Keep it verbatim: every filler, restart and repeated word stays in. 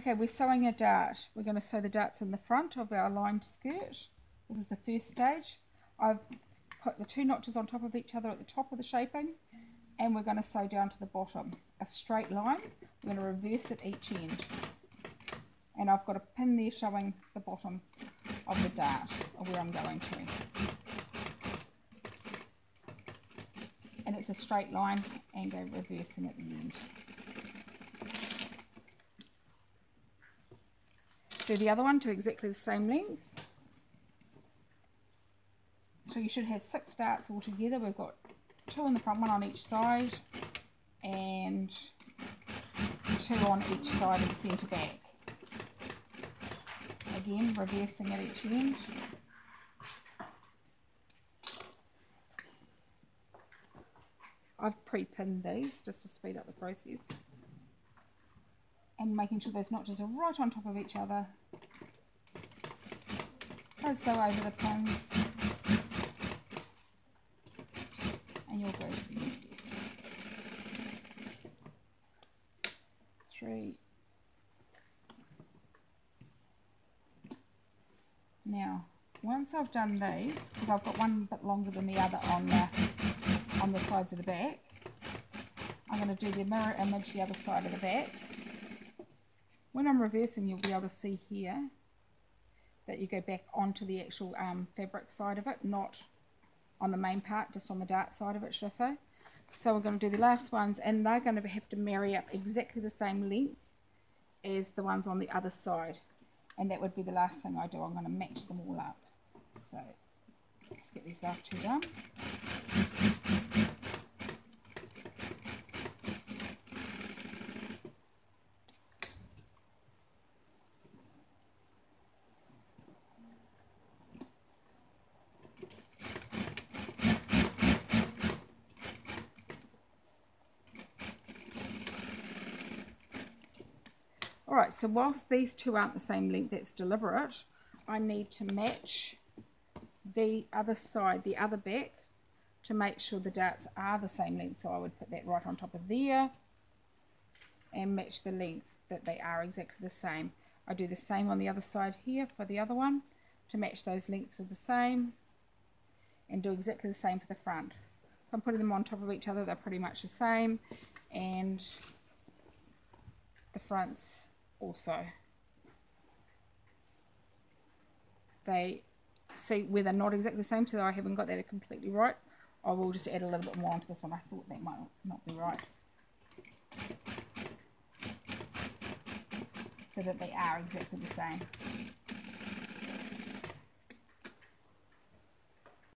Okay, we're sewing a dart. We're going to sew the darts in the front of our lined skirt. This is the first stage. I've put the two notches on top of each other at the top of the shaping, and we're going to sew down to the bottom a straight line. We're going to reverse at each end, and I've got a pin there showing the bottom of the dart, or where I'm going to. And it's a straight line, and go reversing at the end. Do the other one to exactly the same length. So you should have six darts all together. We've got two in the front, one on each side, and two on each side of the centre back. Again, reversing at each end. I've pre-pinned these just to speed up the process. And making sure those notches are right on top of each other. Go sew over the pins. And you're good. Three. Now, once I've done these, because I've got one bit longer than the other on the, on the sides of the back, I'm going to do the mirror image the other side of the back. When I'm reversing, you'll be able to see here that you go back onto the actual um, fabric side of it, not on the main part, just on the dart side of it, should I say. So we're going to do the last ones, and they're going to have to marry up exactly the same length as the ones on the other side. And that would be the last thing I do. I'm going to match them all up. So let's get these last two done. Alright, so whilst these two aren't the same length, that's deliberate, I need to match the other side, the other back, to make sure the darts are the same length. So I would put that right on top of there and match the length, that they are exactly the same. I do the same on the other side here for the other one, to match those lengths are the same, and do exactly the same for the front. So I'm putting them on top of each other, they're pretty much the same, and the fronts also. They see where they're not exactly the same, so I haven't got that completely right. I will just add a little bit more onto this one. I thought that might not be right. So that they are exactly the same.